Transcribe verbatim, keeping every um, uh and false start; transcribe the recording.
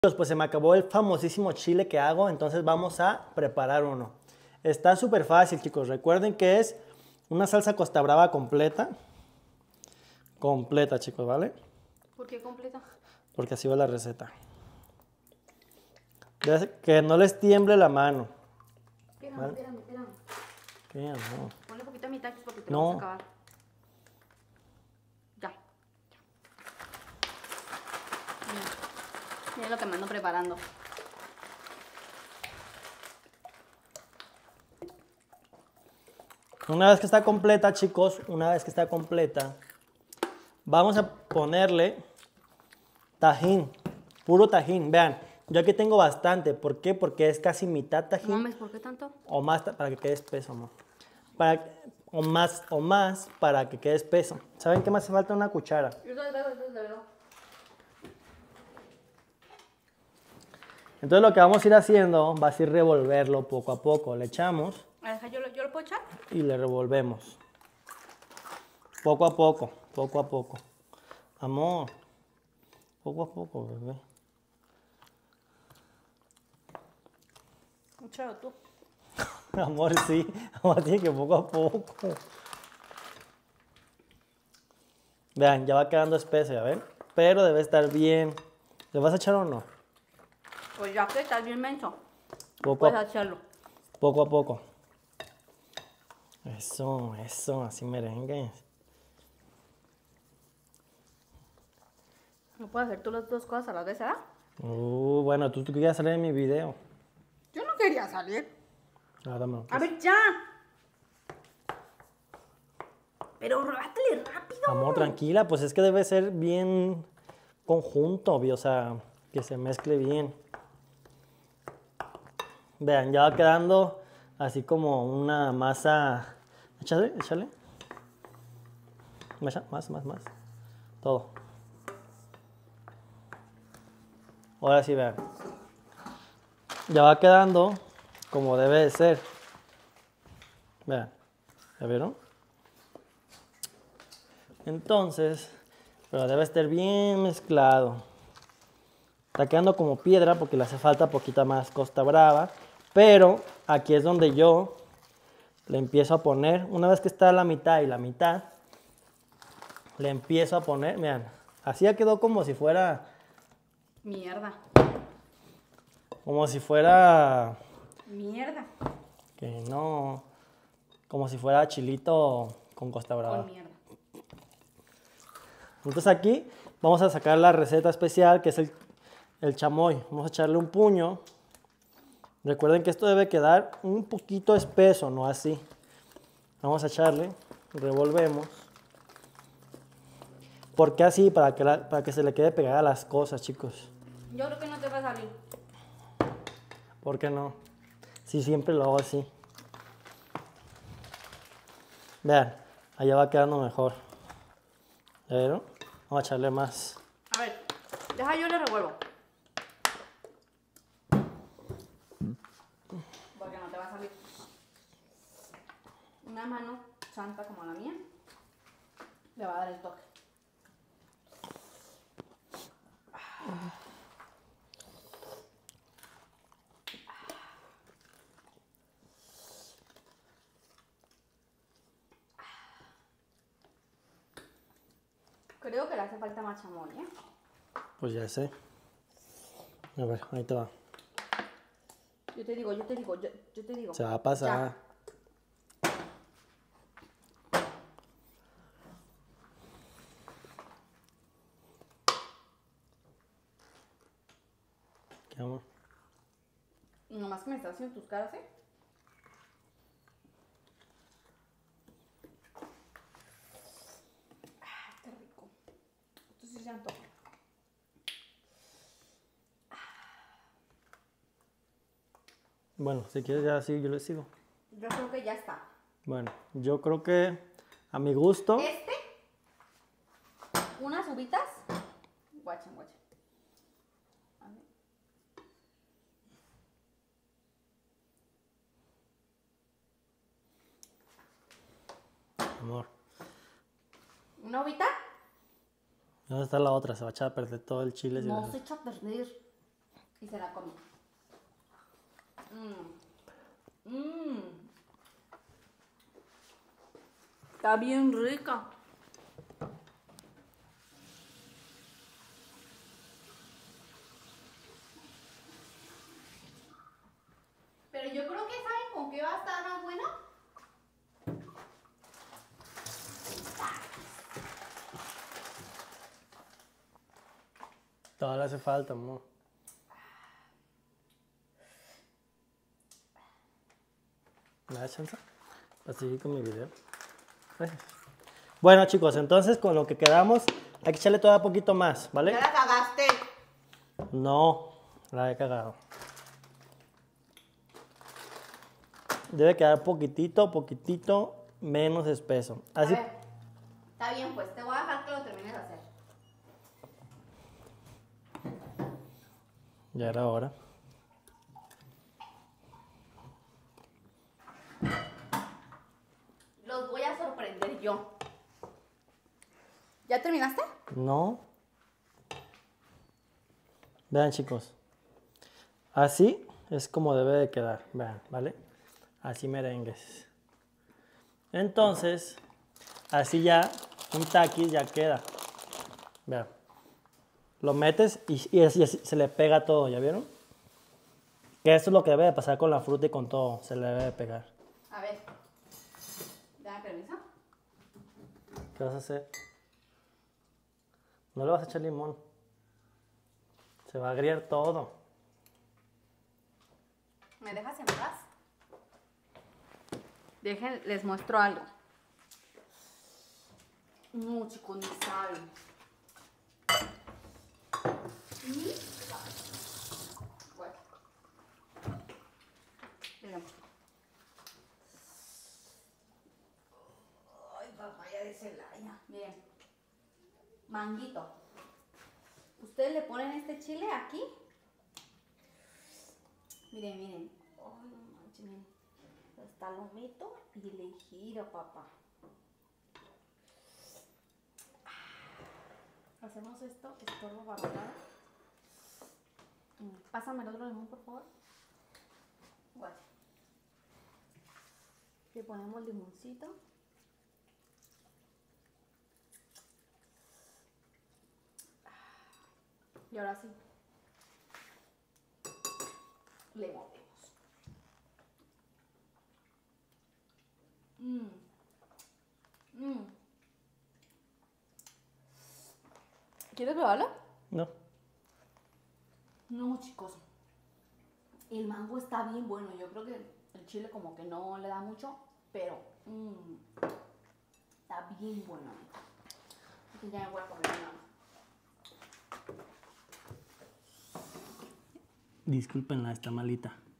Pues se me acabó el famosísimo chile que hago, entonces vamos a preparar uno. Está súper fácil, chicos. Recuerden que es una salsa Costa Brava completa. Completa, chicos, ¿vale? ¿Por qué completa? Porque así va la receta. Que no les tiemble la mano. Espérame, ¿Vale? espérame, espérame. ¿Qué? No. Ponle poquito a mi taquis porque te No. vas a acabar. Ya. ya. Mira. Mira lo que me ando preparando. Una vez que está completa, chicos, una vez que está completa, vamos a ponerle tajín, puro tajín. Vean, yo aquí tengo bastante. ¿Por qué? Porque es casi mitad tajín. Mames, ¿por qué tanto? O más para que quede espeso, amor. Para, o más, o más para que quede espeso. ¿Saben qué me hace falta? Una cuchara. Yo te veo, yo te veo. Entonces lo que vamos a ir haciendo va a ser revolverlo poco a poco. Le echamos Deja, ¿yo, lo, ¿Yo lo puedo echar? y le revolvemos. Poco a poco, poco a poco. Amor, poco a poco, bebé. Échalo tú. Amor, sí. Amor, tiene que poco a poco. Vean, ya va quedando espeso, ¿ya ven? Pero debe estar bien. ¿Le vas a echar o no? Pues ya que estás bien menso, Poco puedes a, hacerlo. poco a poco. Eso, eso, así merengue. No puedes hacer tú las dos cosas a la vez, ¿verdad? Uh, bueno, tú, tú querías salir en mi video. Yo no quería salir. Ah, dámelo, A pues. ver, ya. Pero rebátele rápido. Amor, tranquila, pues es que debe ser bien conjunto, o sea, que se mezcle bien. Vean, ya va quedando así como una masa. Échale, échale. Más, más, más, más. Todo. Ahora sí, vean. Ya va quedando como debe de ser. Vean, ¿ya vieron? Entonces, pero debe estar bien mezclado. Está quedando como piedra porque le hace falta poquita más Costa Brava. Pero aquí es donde yo le empiezo a poner, una vez que está a la mitad y la mitad, le empiezo a poner, vean, así ya quedó como si fuera, Mierda. como si fuera, Mierda. que no, como si fuera chilito con Costa Brava. Con mierda. Entonces aquí vamos a sacar la receta especial que es el, el chamoy. Vamos a echarle un puño. Recuerden que esto debe quedar un poquito espeso, no así. Vamos a echarle, revolvemos. ¿Por qué así? Para que, la, para que se le quede pegada las cosas, chicos. Yo creo que no te va a salir. ¿Por qué no? Sí, siempre lo hago así. Vean, allá va quedando mejor. ¿Ya vieron? Vamos a echarle más. A ver, deja yo le revuelvo. Porque no te va a salir. Una mano santa como la mía le va a dar el toque. Creo que le hace falta más chamoy, ¿eh? Pues ya sé. A ver, ahí te va. Yo te digo, yo te digo, yo, yo te digo. Se va a pasar. ¿Qué amor? Ya. Nomás que me estás haciendo tus caras, ¿eh? Ah, qué rico. Esto sí se antoja. Bueno, si quieres ya así, yo le sigo. Yo creo que ya está. Bueno, yo creo que a mi gusto. Este, unas uvitas. Guachen, guachen. A ver. Amor, ¿Una uvita? ¿dónde está la otra? Se va a echar a perder todo el chile. No se echa a perder. Y se la comió. Mmm. Mmm. Está bien rica. Pero yo creo que ¿saben con qué va a estar más bueno? Todavía le hace falta, amor. ¿Me da chance? Para seguir con mi video. Gracias. Bueno, chicos, entonces con lo que quedamos, hay que echarle todavía poquito más, ¿vale? Ya la cagaste. No, la he cagado. Debe quedar poquitito, poquitito menos espeso. Así. A ver, está bien, pues te voy a dejar que lo termines de hacer. Ya era hora. Los voy a sorprender yo. ¿Ya terminaste? No. Vean, chicos. Así es como debe de quedar. Vean, ¿vale? Así merengues. Entonces, así ya un taquis ya queda. Vean. Lo metes y, y así, así se le pega todo, ¿ya vieron? Que esto es lo que debe de pasar con la fruta y con todo. Se le debe de pegar. A ver. Dame permiso. ¿Qué vas a hacer? No le vas a echar limón. Se va a agriar todo. ¿Me dejas en paz? Dejen, les muestro algo. No, chicos, ni saben. Ni saben. Bueno. Miren. Ay, papaya de Celaya. Miren. Manguito. Ustedes le ponen este chile aquí. Miren, miren. Ay, no manches, miren. Hasta lo meto y le giro, papá. Hacemos esto, estorbo barrolado. Pásame el otro limón, por favor. Bueno. Le ponemos limoncito. Y ahora sí. Le movemos. Mmm. Mmm. ¿Quieres probarlo? No. No, chicos. El mango está bien bueno. Yo creo que el chile como que no le da mucho, pero mmm, está bien bueno. Así que ya me voy a comer una. Discúlpenla, está malita.